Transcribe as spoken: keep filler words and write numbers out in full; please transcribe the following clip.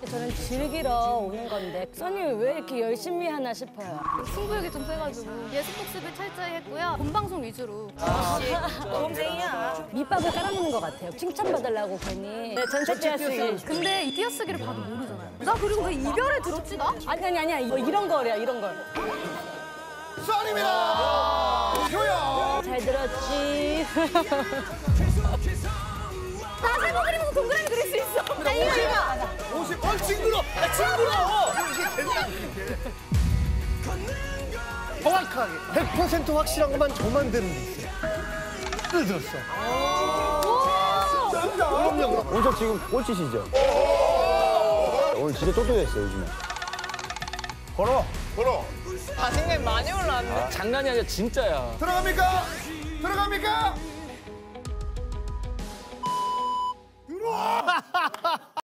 저는 즐기러 오는 건데 써니 왜 이렇게 열심히 하나 싶어요. 승부욕이 좀 세가지고 예습복습을 철저히 했고요. 본방송 위주로. 모범생이야. 밑밥을 깔아놓는 것 같아요. 칭찬받으려고 괜히. 네, 전체 띄어쓰기. 근데 이 띄어쓰기를 봐도 모르잖아요. 나 그리고 왜 이별에 들었지 나? 아니 아니 아니야. 뭐 이런 거래요. 이런 걸. 써니입니다. 효영. 잘 들었지. 나 세모 그리면서 동그라미 그릴 수 있어. 나 이거 이거. 오십. 어 징그러. 아 징그러. 이게 된다 이렇게. 정확하게 백 퍼센트 확실한 것만 저만 되는 게 있어요. 을 들었어. 그럼요. 그럼. 엄청 지금 꼴찌시죠? 오늘 진짜 쫓겨냈어요, 요즘에. 걸어. 걸어. 자신감이 많이 올라왔네. 장난이 아니라 진짜야. 들어갑니까? 들어갑니까?